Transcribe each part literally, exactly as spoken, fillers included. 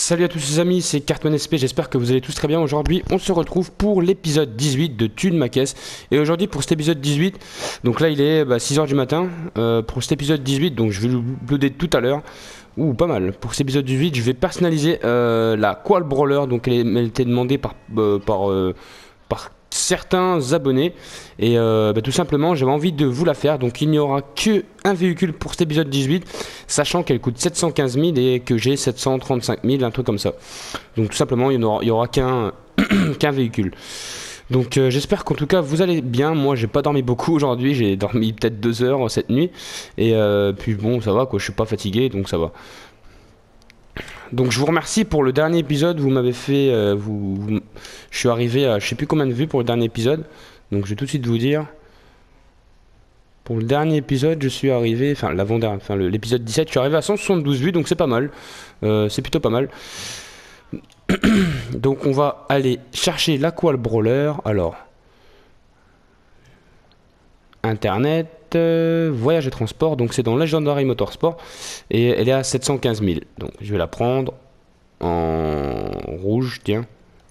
Salut à tous les amis, c'est Cartman S P, j'espère que vous allez tous très bien. Aujourd'hui on se retrouve pour l'épisode dix-huit de Thune ma caisse. Et aujourd'hui pour cet épisode dix-huit, donc là il est bah, six heures du matin, euh, pour cet épisode dix-huit, donc je vais le uploader tout à l'heure. Ouh, pas mal. Pour cet épisode dix-huit, je vais personnaliser euh, la Qual Brawler, donc elle, elle était demandée par, euh, par, euh, par certains abonnés. Et euh, bah, tout simplement j'avais envie de vous la faire. Donc il n'y aura que un véhicule pour cet épisode dix-huit, sachant qu'elle coûte sept cent quinze mille et que j'ai sept cent trente-cinq mille, un truc comme ça. Donc tout simplement il n'y aura, il y aura qu'un qu'un véhicule. Donc euh, j'espère qu'en tout cas vous allez bien. Moi j'ai pas dormi beaucoup aujourd'hui, j'ai dormi peut-être deux heures cette nuit. Et euh, puis bon, ça va quoi, je suis pas fatigué, donc ça va. Donc je vous remercie pour le dernier épisode, vous m'avez fait... Euh, vous, vous- je suis arrivé à je sais plus combien de vues pour le dernier épisode. Donc je vais tout de suite vous dire. Pour le dernier épisode, je suis arrivé... Enfin l'avant-dernier, enfin le- l'épisode dix-sept, je suis arrivé à cent soixante-douze vues, donc c'est pas mal. Euh, c'est plutôt pas mal. Donc on va aller chercher la Qual Brawler. Alors, Internet, euh, voyage et transport, donc c'est dans Legendary Motorsport. Et elle est à sept cent quinze mille. Donc je vais la prendre en rouge, tiens.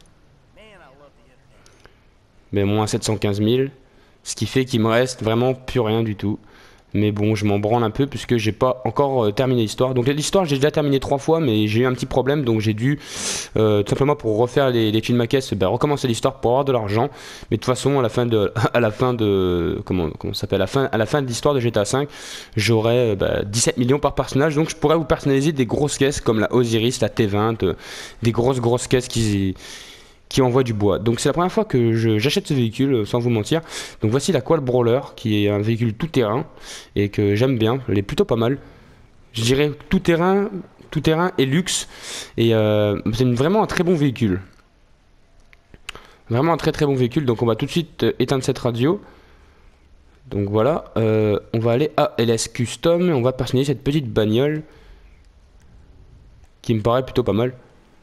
Mais moins sept cent quinze mille. Ce qui fait qu'il me reste vraiment plus rien du tout. Mais bon, je m'en branle un peu puisque j'ai pas encore euh, terminé l'histoire. Donc l'histoire, j'ai déjà terminé trois fois, mais j'ai eu un petit problème, donc j'ai dû euh, tout simplement pour refaire les, les films à caisse, ben, recommencer l'histoire pour avoir de l'argent. Mais de toute façon, à la fin de, à la fin de, comment, comment ça s'appelle, à la fin, à la fin de l'histoire de G T A cinq, j'aurai euh, ben, dix-sept millions par personnage, donc je pourrais vous personnaliser des grosses caisses comme la Osiris, la T vingt, euh, des grosses grosses caisses qui qui envoie du bois. Donc c'est la première fois que je- j'achète ce véhicule, euh, sans vous mentir. Donc voici la Qual Brawler, qui est un véhicule tout-terrain, et que j'aime bien, elle est plutôt pas mal. Je dirais tout-terrain, tout-terrain et luxe, et euh, c'est une- vraiment un très bon véhicule. Vraiment un très très bon véhicule, donc on va tout de suite euh, éteindre cette radio. Donc voilà, euh, on va aller à L S Custom, et on va personnaliser cette petite bagnole, qui me paraît plutôt pas mal.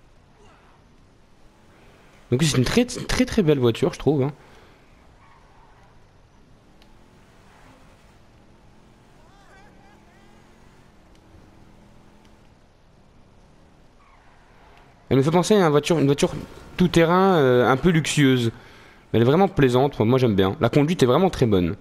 Donc c'est une très très très belle voiture, je trouve, hein. Elle me fait penser à une voiture, une voiture tout-terrain euh, un peu luxueuse. Elle est vraiment plaisante, enfin, moi j'aime bien. La conduite est vraiment très bonne.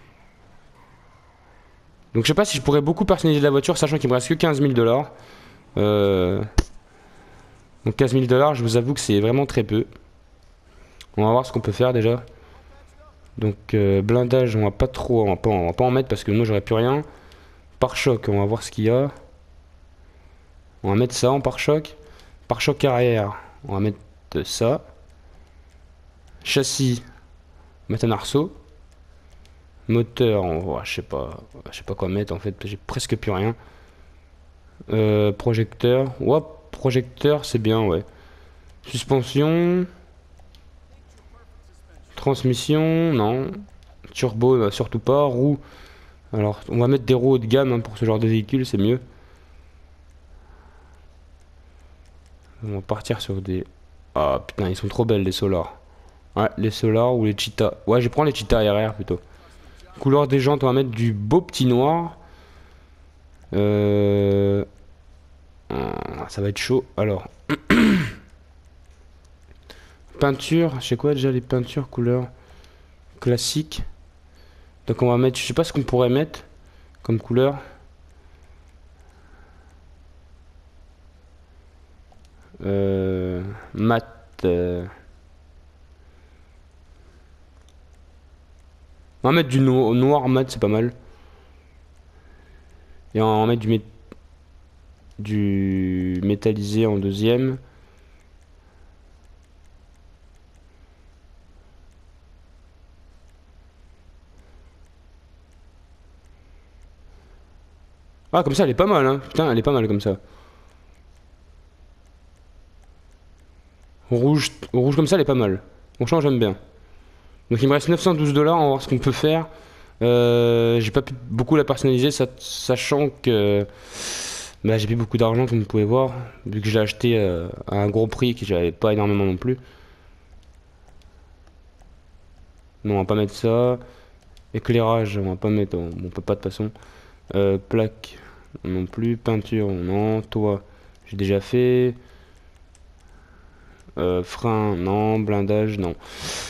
Donc je sais pas si je pourrais beaucoup personnaliser la voiture, sachant qu'il me reste que quinze mille dollars. Euh... Donc quinze mille dollars, je vous avoue que c'est vraiment très peu. On va voir ce qu'on peut faire déjà. Donc euh, blindage, on va pas trop, on va pas, on va pas en mettre parce que moi j'aurais plus rien. Pare-choc, on va voir ce qu'il y a. On va mettre ça en pare-choc. Pare-choc arrière, on va mettre ça. Châssis, mettre un arceau. Moteur, on voit, je sais pas, je sais pas quoi mettre en fait, j'ai presque plus rien. Euh, projecteur, ouais, projecteur, c'est bien, ouais. Suspension, transmission, non. Turbo, bah, surtout pas. Roue, alors on va mettre des roues haut de gamme hein, pour ce genre de véhicule, c'est mieux. On va partir sur des. Ah putain, ils sont trop belles les Solars. Ouais, les Solars ou les Cheetah. Ouais, je vais prendre les Cheetah R R plutôt. Couleur des jantes, on va mettre du beau petit noir. Euh... ah, ça va être chaud. Alors, peinture, je sais quoi déjà les peintures couleur classique. Donc on va mettre, je sais pas ce qu'on pourrait mettre comme couleur. Euh... Mat. euh, On va mettre du no- noir mat, c'est pas mal. Et on va mettre du, mét- du métallisé en deuxième. Ah, comme ça, elle est pas mal, hein. Putain, elle est pas mal comme ça. Rouge, rouge comme ça, elle est pas mal. Franchement, j'aime bien. Donc il me reste neuf cent douze dollars, on va voir ce qu'on peut faire. Euh, j'ai pas pu beaucoup la personnaliser, sa- sachant que bah, j'ai plus beaucoup d'argent, comme vous pouvez voir, vu que j'ai acheté euh, à un gros prix que j'avais pas énormément non plus. Non, on va pas mettre ça. Éclairage, on va pas mettre, on, on peut pas de toute façon. Euh, plaque, non plus. Peinture, non. Toit, j'ai déjà fait. Euh, frein, non. Blindage, non.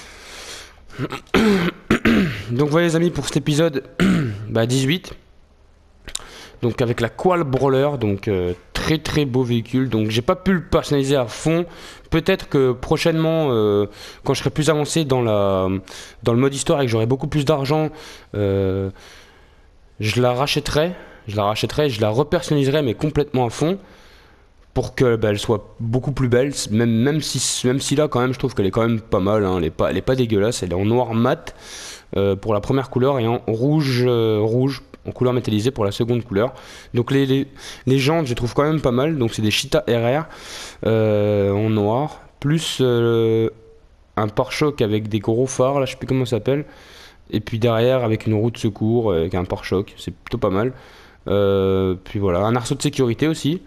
Donc voilà les amis pour cet épisode bah, dix-huit. Donc avec la Qual Brawler, donc euh, très très beau véhicule. Donc j'ai pas pu le personnaliser à fond. Peut-être que prochainement, euh, quand je serai plus avancé dans la dans le mode histoire et que j'aurai beaucoup plus d'argent, euh, je la rachèterai. Je la rachèterai, je la repersonnaliserai mais complètement à fond pour que bah, elle soit beaucoup plus belle. Même même si même si là quand même je trouve qu'elle est quand même pas mal. Hein. Elle est pas elle est pas dégueulasse. Elle est en noir mat euh, pour la première couleur et en rouge euh, rouge. En couleur métallisée pour la seconde couleur. Donc les, les, les jantes je trouve quand même pas mal. Donc c'est des Cheetah R R euh, en noir. Plus euh, un pare-choc avec des gros phares. Là je sais plus comment ça s'appelle. Et puis derrière avec une roue de secours avec un pare-choc. C'est plutôt pas mal. Euh, puis voilà. Un arceau de sécurité aussi.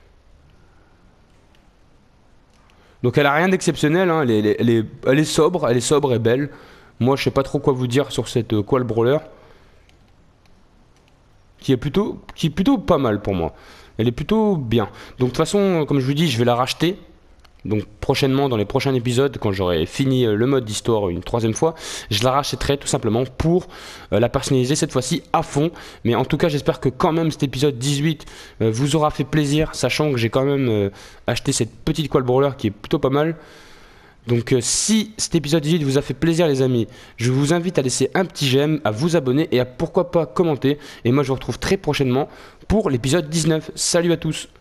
Donc elle a rien d'exceptionnel. Hein. Elle, elle, elle, est, elle est sobre. Elle est sobre et belle. Moi je sais pas trop quoi vous dire sur cette euh, Qual Brawler. Qui est plutôt qui est plutôt pas mal pour moi. Elle est plutôt bien. Donc de toute façon, comme je vous dis, je vais la racheter. Donc prochainement, dans les prochains épisodes, quand j'aurai fini le mode d'histoire une troisième fois, je la rachèterai tout simplement pour euh, la personnaliser cette fois-ci à fond. Mais en tout cas, j'espère que quand même cet épisode dix-huit euh, vous aura fait plaisir, sachant que j'ai quand même euh, acheté cette petite Qual Brawler qui est plutôt pas mal. Donc euh, si cet épisode dix-huit vous a fait plaisir les amis, je vous invite à laisser un petit j'aime, à vous abonner et à pourquoi pas commenter. Et moi je vous retrouve très prochainement pour l'épisode dix-neuf. Salut à tous!